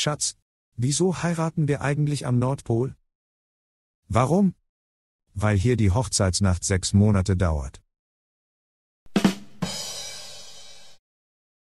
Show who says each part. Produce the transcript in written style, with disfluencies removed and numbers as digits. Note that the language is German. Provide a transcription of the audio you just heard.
Speaker 1: Schatz, wieso heiraten wir eigentlich am Nordpol? Warum? Weil hier die Hochzeitsnacht 6 Monate dauert.